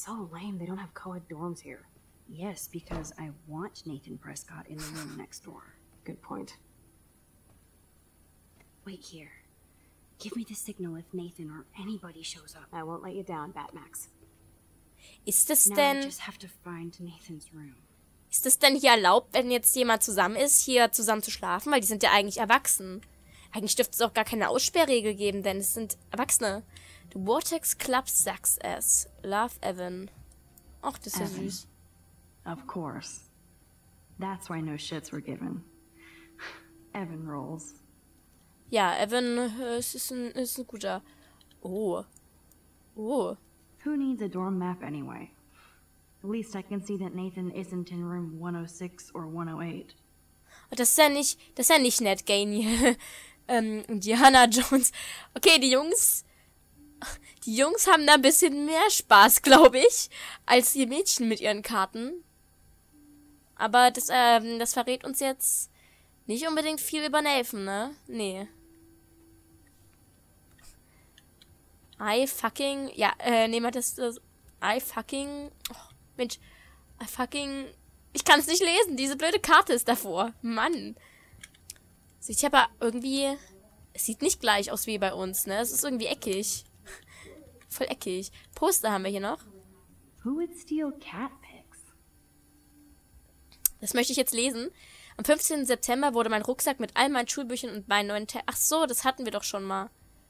so lame they don't have co-ed dorms here. Yes, because I want Nathan Prescott in the room next door. Good point. Wait here. Give me the signal if Nathan or anybody shows up. I won't let you down, Batmax. Ist es denn... I just have to find Nathan's room. Ist es denn hier erlaubt, wenn jetzt jemand zusammen ist, hier zusammen zu schlafen? Weil die sind ja eigentlich erwachsen. Eigentlich dürfte es auch gar keine Aussperrregel geben, denn es sind Erwachsene. The Vortex Club sucks ass. Love, Evan. Ach, das ist ja süß. Of course. That's why no shits were given. Evan rolls. Ja, Evan ist ein guter. Oh. Oh. Who needs a dorm map anyway? At least I can see that Nathan isn't in room 106 or 108. Das ist ja nicht nett, Gainey. Indiana Jones. Okay, die Jungs haben da ein bisschen mehr Spaß, glaube ich, als die Mädchen mit ihren Karten. Aber das verrät uns jetzt nicht unbedingt viel über Nathan, ne? Nee. I fucking ich kann es nicht lesen. Diese blöde Karte ist davor. Mann. Sieht aber irgendwie... Es sieht nicht gleich aus wie bei uns, ne? Es ist irgendwie eckig. Voll eckig. Poster haben wir hier noch. Who would steal cat pics? Das möchte ich jetzt lesen. Am 15. September wurde mein Rucksack mit all meinen Schulbüchern und meinen neuen Ach so, das hatten wir doch schon mal.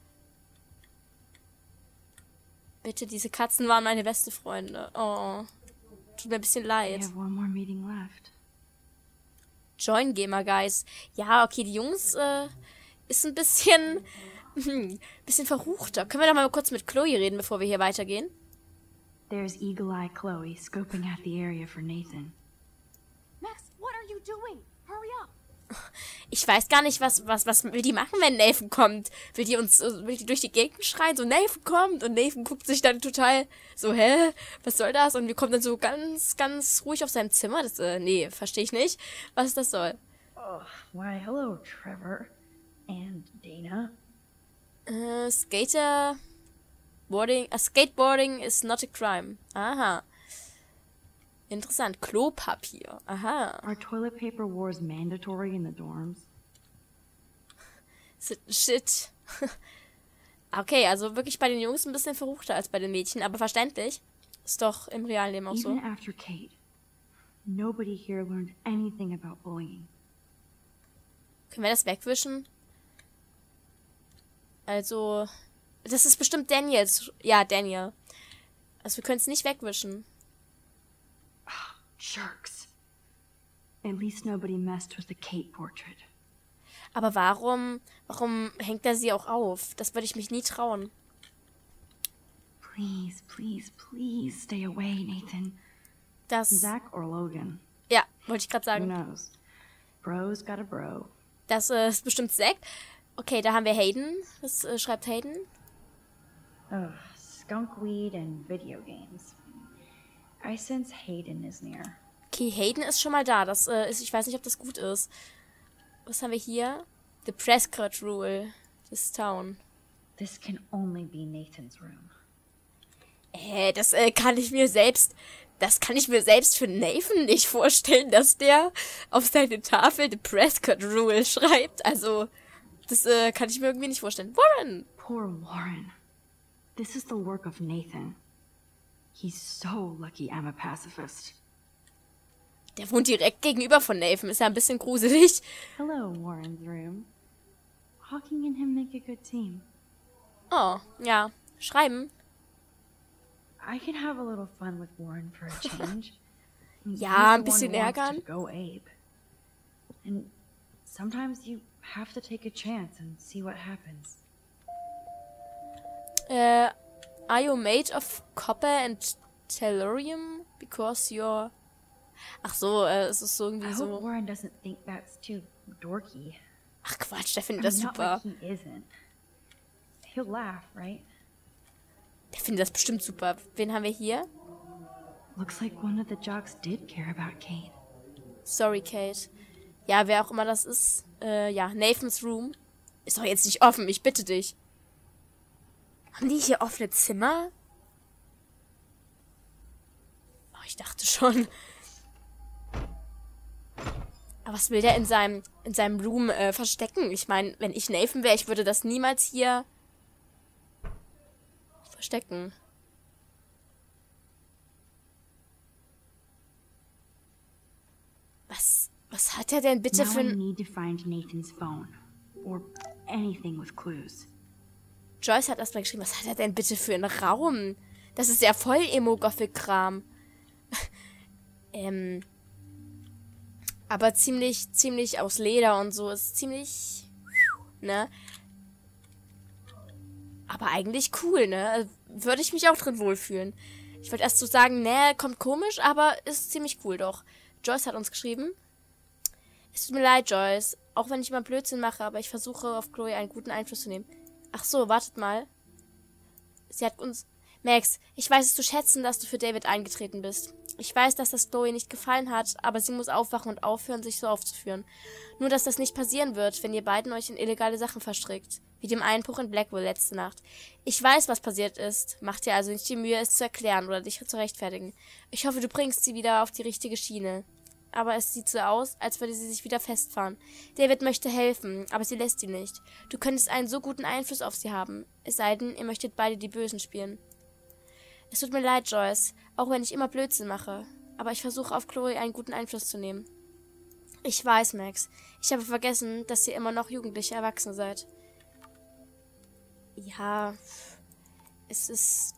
Bitte, diese Katzen waren meine beste Freunde. Oh. Tut mir ein bisschen leid. We have one more meeting left. Join Gamer Guys. Ja, okay, die Jungs ist ein bisschen verruchter. Können wir doch mal kurz mit Chloe reden, bevor wir hier weitergehen? There's Eagle Eye Chloe scoping out the area for Nathan. Max, what are you doing? Hurry up. Ich weiß gar nicht, was will die machen, wenn Nathan kommt? Will die durch die Gegend schreien, so Nathan kommt, und Nathan guckt sich dann total so, hä? Was soll das? Und wir kommen dann so ganz, ganz ruhig auf seinem Zimmer. Das, nee, verstehe ich nicht, was das soll. Oh, why, hello, Trevor. And Dana. Skateboarding is not a crime. Aha. Interessant. Klopapier. Aha. Are toilet paper wars mandatory in the dorms? Shit. Okay, also wirklich bei den Jungs ein bisschen verruchter als bei den Mädchen, aber verständlich. Ist doch im realen Leben auch so. Even after Kate, nobody here learned anything about bullying. Können wir das wegwischen? Also, das ist bestimmt Daniels. Ja, Daniel. Also wir können es nicht wegwischen. Jerks. At least nobody messed with the Kate portrait. Aber warum hängt er sie auch auf? Das würde ich mich nie trauen. Please, please, please stay away, Nathan. Das... Zach or Logan? Ja, wollte ich gerade sagen. Who knows? Bro's got a bro. Das ist bestimmt Zack. Okay, da haben wir Hayden. Was schreibt Hayden? Oh, skunkweed and video games. I sense Hayden is near. Okay, Hayden ist schon mal da. Das ist, ich weiß nicht, ob das gut ist. Was haben wir hier? The Prescott Rule. This town. This can only be Nathan's room. Das kann ich mir selbst für Nathan nicht vorstellen, dass der auf seine Tafel The Prescott Rule schreibt. Also, das kann ich mir irgendwie nicht vorstellen. Warren! Poor Warren. This is the work of Nathan. He's so lucky I'm a pacifist. Der wohnt direkt gegenüber von Nathan. Ist ja ein bisschen gruselig. Hello, Warren's room. Hawking and him make a good team. Oh, ja. Schreiben. I can have a little fun with Warren for a change. Ja, ein bisschen ärgern. Go Abe. And sometimes you have to take a chance and see what happens. Are you made of copper and tellurium? Because you're... Ach so, es ist so irgendwie I so... hope Warren doesn't think that's too dorky. Ach Quatsch, der findet das Not super. like he isn't. He'll laugh, right? Der findet das bestimmt super. Wen haben wir hier? Looks like one of the jocks did care about Kate. Sorry, Kate. Ja, wer auch immer das ist. Ja, Nathans Room. Ist doch jetzt nicht offen, ich bitte dich. Haben die hier offene Zimmer? ich dachte schon. Aber was will der in seinem Room verstecken? Ich meine, wenn ich Nathan wäre, ich würde das niemals hier verstecken. Was hat er denn bitte Now für I ein... need to find Nathan's phone. Or anything with clues. Joyce hat erstmal geschrieben, was hat er denn bitte für einen Raum? Das ist ja voll Emo-Gothic-Kram. Aber ziemlich aus Leder und so. Ist ziemlich... Ne? Aber eigentlich cool, ne? Würde ich mich auch drin wohlfühlen. Ich wollte erst so sagen, ne, kommt komisch, aber ist ziemlich cool doch. Joyce hat uns geschrieben. Es tut mir leid, Joyce. Auch wenn ich immer Blödsinn mache, aber ich versuche, auf Chloe einen guten Einfluss zu nehmen. Ach so, wartet mal. Sie hat uns... Max, ich weiß es zu schätzen, dass du für David eingetreten bist. Ich weiß, dass das Chloe nicht gefallen hat, aber sie muss aufwachen und aufhören, sich so aufzuführen. Nur, dass das nicht passieren wird, wenn ihr beiden euch in illegale Sachen verstrickt. Wie dem Einbruch in Blackwell letzte Nacht. Ich weiß, was passiert ist. Mach dir also nicht die Mühe, es zu erklären oder dich zu rechtfertigen. Ich hoffe, du bringst sie wieder auf die richtige Schiene. Aber es sieht so aus, als würde sie sich wieder festfahren. David möchte helfen, aber sie lässt ihn nicht. Du könntest einen so guten Einfluss auf sie haben. Es sei denn, ihr möchtet beide die Bösen spielen. Es tut mir leid, Joyce, auch wenn ich immer Blödsinn mache. Aber ich versuche, auf Chloe einen guten Einfluss zu nehmen. Ich weiß, Max. Ich habe vergessen, dass ihr immer noch jugendliche Erwachsene seid. Ja, es ist...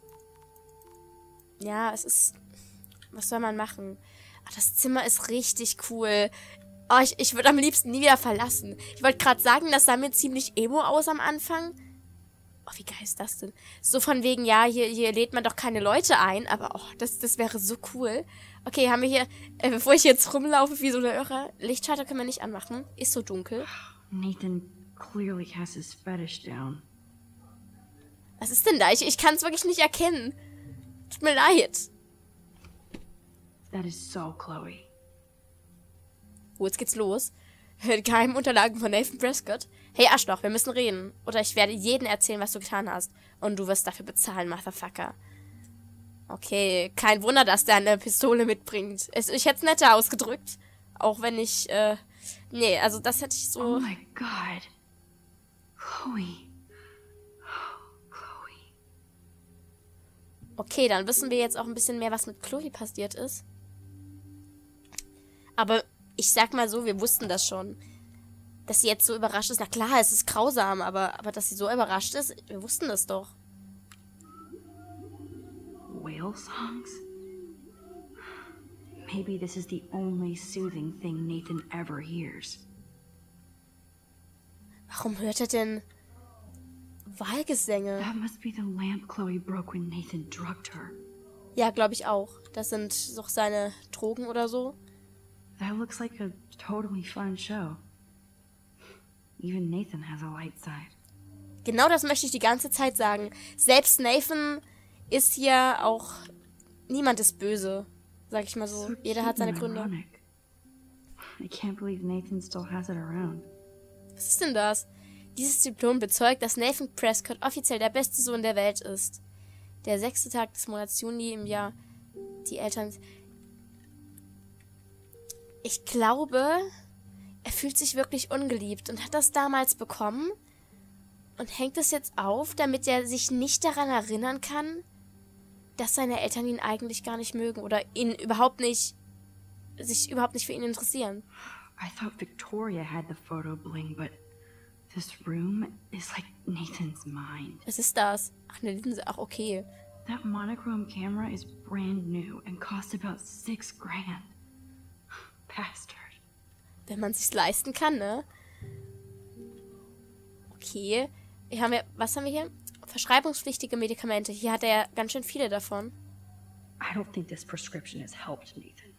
Was soll man machen? Ach, das Zimmer ist richtig cool. Oh, ich würde am liebsten nie wieder verlassen. Ich wollte gerade sagen, das sah mir ziemlich emo aus am Anfang. Oh, wie geil ist das denn? So von wegen, ja, hier lädt man doch keine Leute ein. Aber, oh, das wäre so cool. Okay, haben wir hier, bevor ich jetzt rumlaufe wie so eine Irre, Lichtschalter können wir nicht anmachen. Ist so dunkel. Nathan clearly has his fetish down. Was ist denn da? Ich kann es wirklich nicht erkennen. Tut mir leid. That is so Chloe. Oh, jetzt geht's los. Geheimunterlagen von Nathan Prescott. Hey, Arschloch, wir müssen reden. Oder ich werde jedem erzählen, was du getan hast. Und du wirst dafür bezahlen, Motherfucker. Okay, kein Wunder, dass der eine Pistole mitbringt. Ich hätte es netter ausgedrückt. Auch wenn ich, nee, also das hätte ich so... Oh my God. Chloe. Chloe. Okay, dann wissen wir jetzt auch ein bisschen mehr, was mit Chloe passiert ist. Aber ich sag mal so, wir wussten das schon. Dass sie jetzt so überrascht ist. Na klar, es ist grausam, aber dass sie so überrascht ist, wir wussten das doch. Whale songs? Maybe this is the only soothing thing Nathan ever hears. Warum hört er denn Walgesänge? That must be the lamp Chloe broke when Nathan drugged her. Ja, glaube ich auch. Das sind doch seine Drogen oder so. That looks like a totally fun show. Even Nathan has a light side. Genau das möchte ich die ganze Zeit sagen. Selbst Nathan ist hier auch... Niemand ist böse, sag ich mal so. Jeder hat seine Gründe. Ironic. I can't believe Nathan still has it around. Was ist denn das? Dieses Diplom bezeugt, dass Nathan Prescott offiziell der beste Sohn der Welt ist. Der 6. Tag des Monats Juni im Jahr. Die Eltern... Ich glaube, er fühlt sich wirklich ungeliebt und hat das damals bekommen und hängt es jetzt auf, damit er sich nicht daran erinnern kann, dass seine Eltern ihn eigentlich gar nicht mögen oder sich überhaupt nicht für ihn interessieren. I thought Victoria had the photo bling, but this room is like Nathan's mind. Was ist das? Ach, eine Linse. Ach, okay. That monochrome camera is brand new and cost about $6,000. Bastard. Wenn man sich's leisten kann, ne? Okay. Was haben wir hier? Verschreibungspflichtige Medikamente. Hier hat er ja ganz schön viele davon. I don't think this prescription has helped Nathan.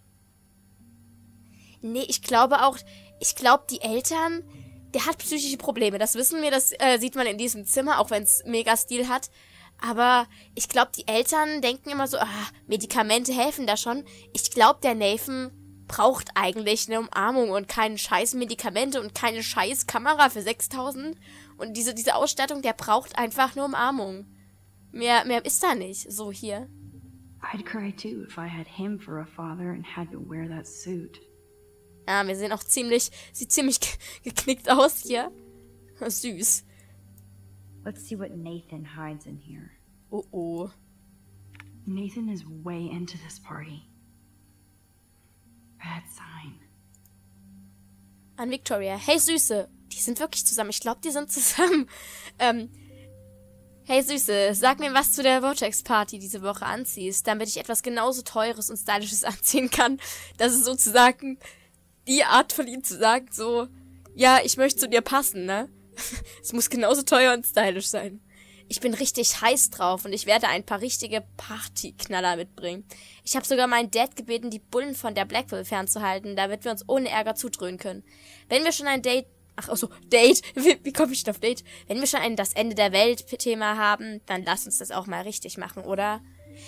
Nee, ich glaube, die Eltern, der hat psychische Probleme. Das wissen wir, das sieht man in diesem Zimmer, auch wenn es mega Stil hat. Aber ich glaube, die Eltern denken immer so, Medikamente helfen da schon. Ich glaube, der Nathan braucht eigentlich eine Umarmung und keine scheiß Medikamente und keine scheiß Kamera für 6.000. Und diese Ausstattung, der braucht einfach eine Umarmung. Mehr ist da nicht. So, hier. I'd cry too if I had him for a father and had to wear that suit. Ja, wir sehen auch sieht ziemlich geknickt aus hier. Süß. Let's see what Nathan hides in here. Oh oh. Nathan is way into this party. Bad sign. An Victoria. Hey, Süße. Die sind wirklich zusammen. Ich glaube, die sind zusammen. Hey, Süße. Sag mir, was zu der Vortex-Party diese Woche anziehst, damit ich etwas genauso Teures und Stylisches anziehen kann. Das ist sozusagen die Art von ihm zu sagen, so, ja, ich möchte zu dir passen, ne? Es muss genauso teuer und stylisch sein. Ich bin richtig heiß drauf und ich werde ein paar richtige Partyknaller mitbringen. Ich habe sogar meinen Dad gebeten, die Bullen von der Blackwell fernzuhalten, damit wir uns ohne Ärger zudröhnen können. Wenn wir schon ein Date... Date? Wie komme ich denn auf Date? Wenn wir schon ein das Ende der Welt-Thema haben, dann lass uns das auch mal richtig machen, oder?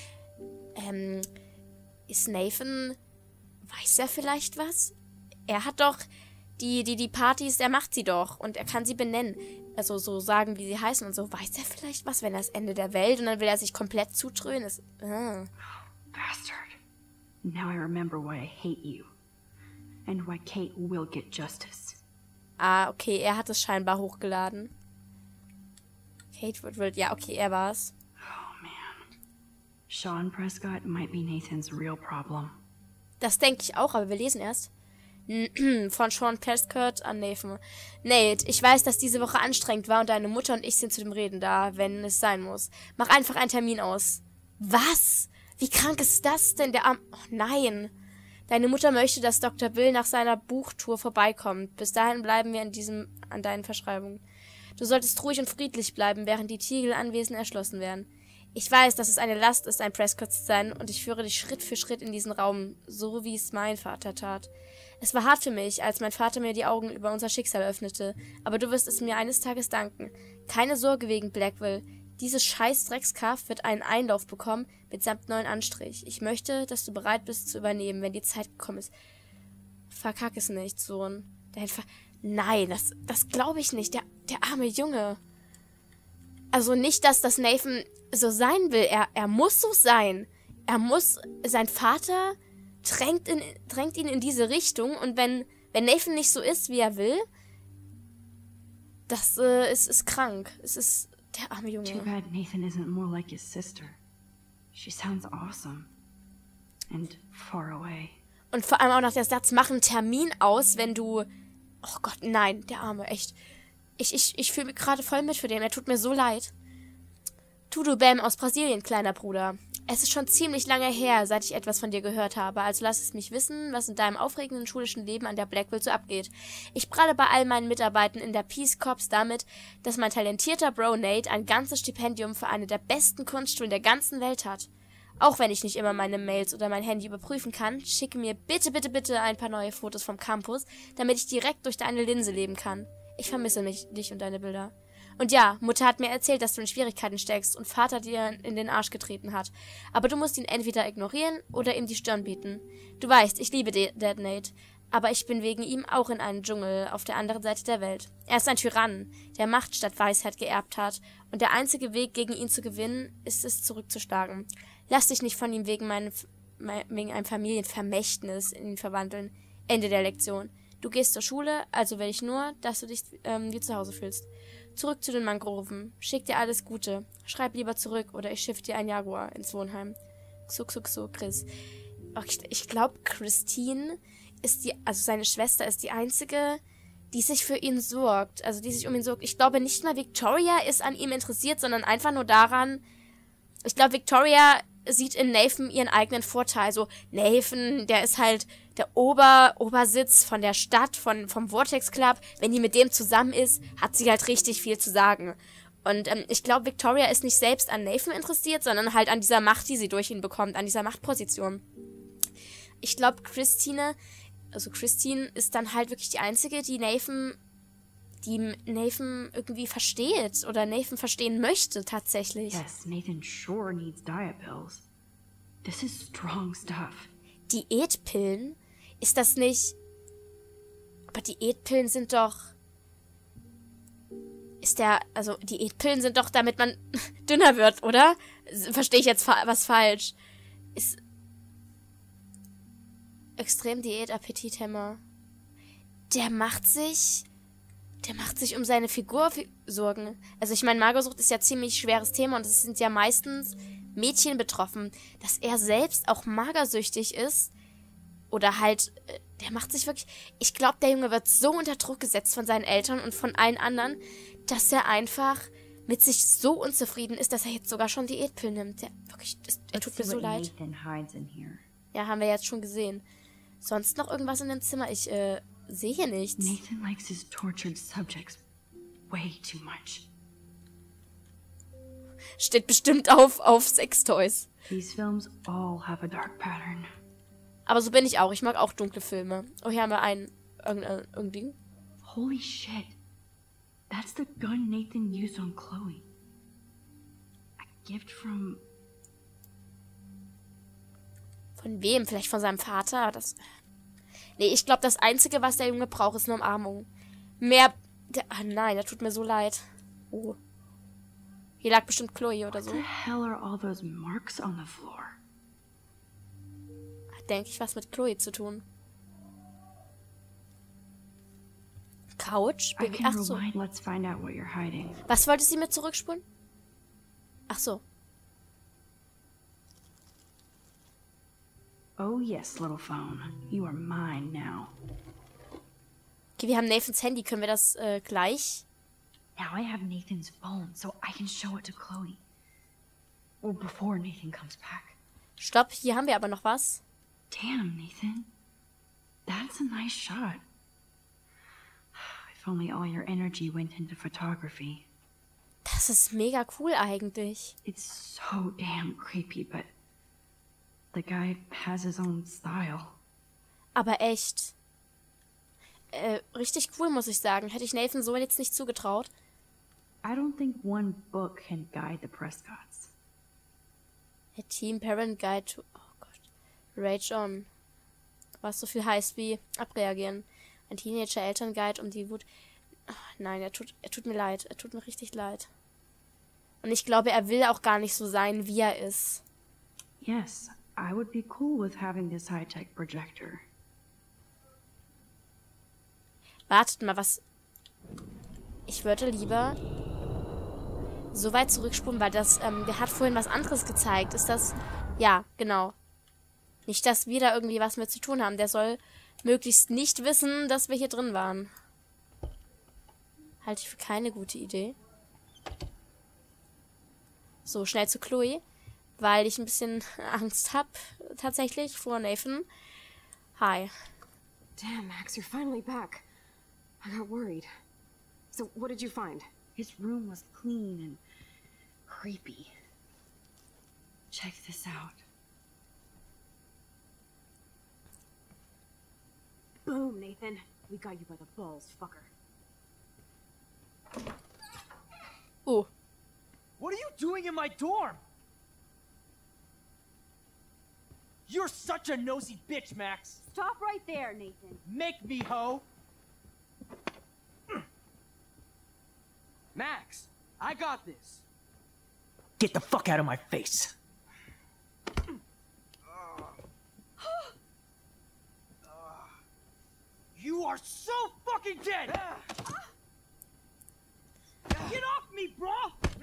Ist Nathan... Weiß er vielleicht was? Er hat doch... Die Partys, er macht sie doch und er kann sie benennen. Also so sagen, wie sie heißen und so. Weiß er vielleicht was, wenn er das Ende der Welt und dann will er sich komplett zutrönen? Bastard. Now I remember why I hate you. And why Kate will get justice. Ah, okay, er hat es scheinbar hochgeladen. Kate Woodward, ja, okay, er war's. Oh man. Sean Prescott might be Nathan's real problem. Das denke ich auch, aber wir lesen erst. Von Sean Prescott an Nathan. Nate, ich weiß, dass diese Woche anstrengend war und deine Mutter und ich sind zu dem Reden da, wenn es sein muss. Mach einfach einen Termin aus. Was? Wie krank ist das denn? Oh nein. Deine Mutter möchte, dass Dr. Bill nach seiner Buchtour vorbeikommt. Bis dahin bleiben wir an deinen Verschreibungen. Du solltest ruhig und friedlich bleiben, während die Tiegel-Anwesen erschlossen werden. Ich weiß, dass es eine Last ist, ein Prescott zu sein, und ich führe dich Schritt für Schritt in diesen Raum, so wie es mein Vater tat. Es war hart für mich, als mein Vater mir die Augen über unser Schicksal öffnete, aber du wirst es mir eines Tages danken. Keine Sorge wegen Blackwell. Dieses scheiß Dreckskaff wird einen Einlauf bekommen, mitsamt neuen Anstrich. Ich möchte, dass du bereit bist zu übernehmen, wenn die Zeit gekommen ist. Verkack es nicht, Sohn. Nein, das glaube ich nicht. Der arme Junge. Also nicht, dass das Nathan so sein will. Er muss so sein. Sein Vater drängt ihn in diese Richtung, und wenn Nathan nicht so ist, wie er will, das ist krank. Es ist der arme Junge. Too bad Nathan isn't more like his sister. She sounds awesome. And far away. Und vor allem auch noch der Satz, mach einen Termin aus, wenn du... Oh Gott, nein, der Arme, echt. Ich fühle mich gerade voll mit für den, er tut mir so leid. Tudo Bam aus Brasilien, kleiner Bruder. Es ist schon ziemlich lange her, seit ich etwas von dir gehört habe, also lass es mich wissen, was in deinem aufregenden schulischen Leben an der Blackwell so abgeht. Ich pralle bei all meinen Mitarbeitern in der Peace Corps damit, dass mein talentierter Bro Nate ein ganzes Stipendium für eine der besten Kunstschulen der ganzen Welt hat. Auch wenn ich nicht immer meine Mails oder mein Handy überprüfen kann, schicke mir bitte, bitte, bitte ein paar neue Fotos vom Campus, damit ich direkt durch deine Linse leben kann. Ich vermisse dich und deine Bilder. Und ja, Mutter hat mir erzählt, dass du in Schwierigkeiten steckst und Vater dir in den Arsch getreten hat. Aber du musst ihn entweder ignorieren oder ihm die Stirn bieten. Du weißt, ich liebe Dad Nate, aber ich bin wegen ihm auch in einem Dschungel auf der anderen Seite der Welt. Er ist ein Tyrann, der Macht statt Weisheit geerbt hat, und der einzige Weg, gegen ihn zu gewinnen, ist es zurückzuschlagen. Lass dich nicht von ihm wegen einem Familienvermächtnis in ihn verwandeln. Ende der Lektion. Du gehst zur Schule, also will ich nur, dass du dich wie zu Hause fühlst. Zurück zu den Mangroven. Schick dir alles Gute. Schreib lieber zurück oder ich schiff dir ein Jaguar ins Wohnheim. Xo, Chris. Ich glaube, Christine ist seine Schwester ist die einzige, die sich für ihn sorgt. Also die sich um ihn sorgt. Ich glaube nicht mal Victoria ist an ihm interessiert, sondern einfach nur daran. Ich glaube, Victoria sieht in Nathan ihren eigenen Vorteil. So, Nathan, der ist halt der Obersitz von der Stadt, vom Vortex Club. Wenn die mit dem zusammen ist, hat sie halt richtig viel zu sagen. Und ich glaube, Victoria ist nicht selbst an Nathan interessiert, sondern halt an dieser Macht, die sie durch ihn bekommt, an dieser Machtposition. Ich glaube, Christine ist dann halt wirklich die Einzige, die Nathan irgendwie versteht oder Nathan verstehen möchte, tatsächlich. Yes, Nathan sure needs diet pills. This is strong stuff. Diätpillen? Ist das nicht... Aber Diätpillen sind doch... Diätpillen sind doch, damit man dünner wird, oder? Verstehe ich jetzt was falsch? ist extrem Diät-Appetithemmer. Der macht sich um seine Figur Sorgen. Also ich meine, Magersucht ist ja ziemlich schweres Thema und es sind ja meistens Mädchen betroffen. Dass er selbst auch magersüchtig ist oder halt, der macht sich wirklich... Ich glaube, der Junge wird so unter Druck gesetzt von seinen Eltern und von allen anderen, dass er einfach mit sich so unzufrieden ist, dass er jetzt sogar schon Diätpillen nimmt. Er tut mir so leid. Ja, haben wir jetzt schon gesehen. Sonst noch irgendwas in dem Zimmer? Ich sehe hier nichts. Nathan likes his tortured subjects way too much. Steht bestimmt auf Sextoys. These films all have a dark pattern. Aber so bin ich auch. Ich mag auch dunkle Filme. Oh, hier haben wir irgendein Ding. Holy shit. That's the gun Nathan used on Chloe. A gift from... Von wem? Vielleicht von seinem Vater? Nee, ich glaube, das Einzige, was der Junge braucht, ist eine Umarmung. Mehr... nein, das tut mir so leid. Oh. Hier lag bestimmt Chloe oder so. What the hell are all those marks on the floor? Hat, denke ich, was mit Chloe zu tun. Couch? Ach so. Let's find out what you're hiding. Was wollte sie mir zurückspulen? Ach so. Oh yes, little phone. You are mine now. Okay, wir haben Nathans Handy. Können wir das gleich? Now I have Nathan's phone, so I can show it to Chloe. Or before Nathan comes back. Stopp, hier haben wir aber noch was. Damn, Nathan. That's a nice shot. If only all your energy went into photography. Das ist mega cool eigentlich. It's so damn creepy, but the guy has his own style. Aber echt. Richtig cool, muss ich sagen. Hätte ich Nathan so jetzt nicht zugetraut. I don't think one book can guide the Prescotts. A Teen Parent Guide to... Oh Gott. Rage On. Was so viel heißt wie abreagieren. Ein Teenager-Elternguide um die Wut... Oh, nein, er tut mir leid. Er tut mir richtig leid. Und ich glaube, er will auch gar nicht so sein, wie er ist. Yes, I would be cool with having this high-tech projector. Wartet mal, was... Ich würde lieber so weit zurückspulen, weil das, der hat vorhin was anderes gezeigt. Ist das... Ja, genau. Nicht, dass wir da irgendwie was mit zu tun haben. Der soll möglichst nicht wissen, dass wir hier drin waren. Halte ich für keine gute Idee. So, schnell zu Chloe, weil ich ein bisschen Angst habe, tatsächlich, vor Nathan. Hi. Damn, Max, you're finally back. I got worried. So, what did you find? His room was clean and creepy. Check this out. Boom, Nathan. We got you by the balls, fucker. Oh. What are you doing in my dorm? You're such a nosy bitch, Max. Stop right there, Nathan. Make me, ho. Max, I got this. Get the fuck out of my face. You are so fucking dead. Get off me, bro.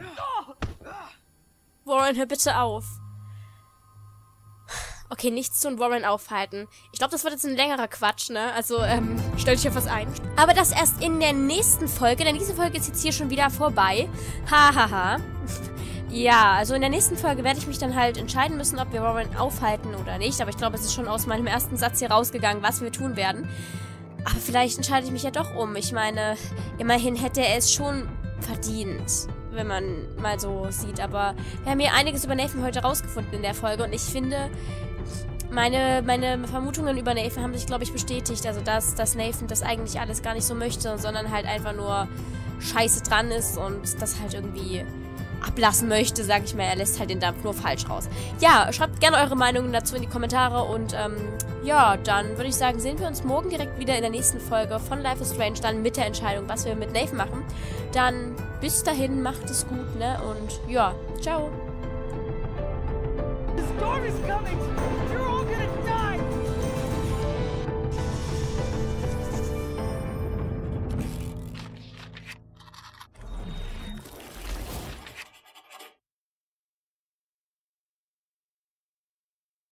Warren, hör bitte auf. Okay, nichts tun, Warren aufhalten. Ich glaube, das wird jetzt ein längerer Quatsch, ne? Also, stell dich auf was ein. Aber das erst in der nächsten Folge, denn diese Folge ist jetzt hier schon wieder vorbei. Hahaha. Ja, also in der nächsten Folge werde ich mich dann halt entscheiden müssen, ob wir Warren aufhalten oder nicht. Aber ich glaube, es ist schon aus meinem ersten Satz hier rausgegangen, was wir tun werden. Aber vielleicht entscheide ich mich ja doch um. Ich meine, immerhin hätte er es schon verdient, wenn man mal so sieht. Aber wir haben hier einiges über Nathan heute rausgefunden in der Folge. Und ich finde, meine Vermutungen über Nathan haben sich, glaube ich, bestätigt. Also, dass Nathan das eigentlich alles gar nicht so möchte, sondern halt einfach nur scheiße dran ist und das halt irgendwie ablassen möchte, sag ich mal. Er lässt halt den Dampf nur falsch raus. Ja, schreibt gerne eure Meinungen dazu in die Kommentare und ja, dann würde ich sagen, sehen wir uns morgen direkt wieder in der nächsten Folge von Life is Strange, dann mit der Entscheidung, was wir mit Nathan machen. Dann bis dahin, macht es gut, ne? Und ja, ciao. storm is coming!